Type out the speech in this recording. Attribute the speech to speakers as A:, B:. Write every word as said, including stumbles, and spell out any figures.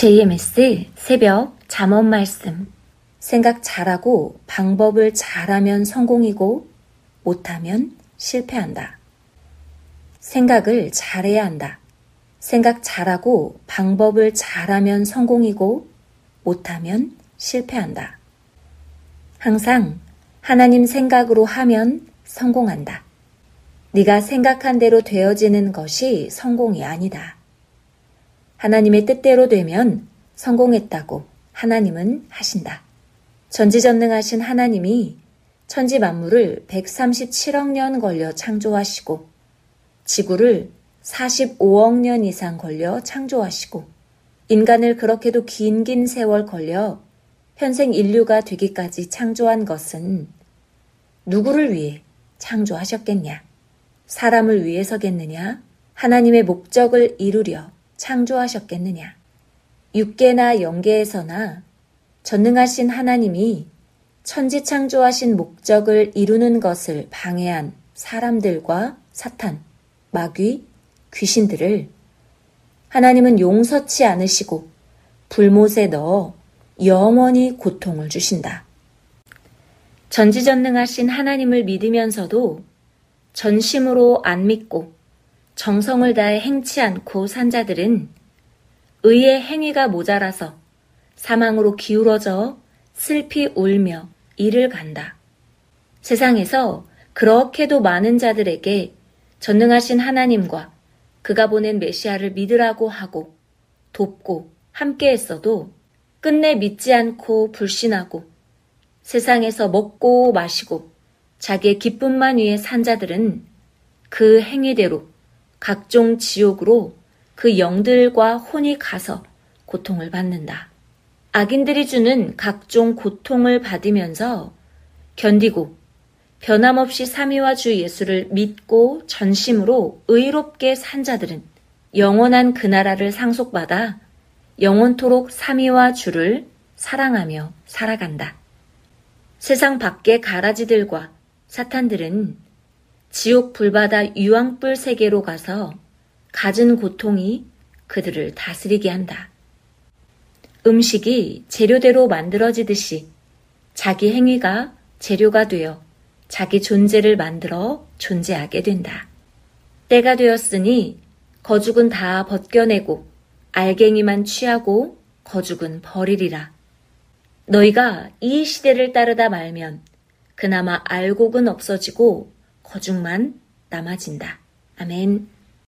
A: 제이엠에스 새벽 잠언 말씀. 생각 잘하고 방법을 잘하면 성공이고 못하면 실패한다. 생각을 잘해야 한다. 생각 잘하고 방법을 잘하면 성공이고 못하면 실패한다. 항상 하나님 생각으로 하면 성공한다. 네가 생각한 대로 되어지는 것이 성공이 아니다. 하나님의 뜻대로 되면 성공했다고 하나님은 하신다. 전지전능하신 하나님이 천지 만물을 백삼십칠억 년 걸려 창조하시고 지구를 사십오억 년 이상 걸려 창조하시고 인간을 그렇게도 긴긴 세월 걸려 현생 인류가 되기까지 창조한 것은 누구를 위해 창조하셨겠냐? 사람을 위해서겠느냐? 하나님의 목적을 이루려 창조하셨겠느냐? 육계나 영계에서나 전능하신 하나님이 천지 창조하신 목적을 이루는 것을 방해한 사람들과 사탄, 마귀, 귀신들을 하나님은 용서치 않으시고 불못에 넣어 영원히 고통을 주신다. 전지전능하신 하나님을 믿으면서도 전심으로 안 믿고 정성을 다해 행치 않고 산 자들은 의의 행위가 모자라서 사망으로 기울어져 슬피 울며 이를 간다. 세상에서 그렇게도 많은 자들에게 전능하신 하나님과 그가 보낸 메시아를 믿으라고 하고 돕고 함께 했어도 끝내 믿지 않고 불신하고 세상에서 먹고 마시고 자기의 기쁨만 위해 산 자들은 그 행위대로 각종 지옥으로 그 영들과 혼이 가서 고통을 받는다. 악인들이 주는 각종 고통을 받으면서 견디고 변함없이 삼위와 주 예수를 믿고 전심으로 의롭게 산 자들은 영원한 그 나라를 상속받아 영원토록 삼위와 주를 사랑하며 살아간다. 세상 밖의 가라지들과 사탄들은 지옥 불바다 유황불 세계로 가서 갖은 고통이 그들을 다스리게 한다. 음식이 재료대로 만들어지듯이 자기 행위가 재료가 되어 자기 존재를 만들어 존재하게 된다. 때가 되었으니 거죽은 다 벗겨내고 알갱이만 취하고 거죽은 버리리라. 너희가 이 시대를 따르다 말면 그나마 알곡은 없어지고 거죽만 남아진다. 아멘.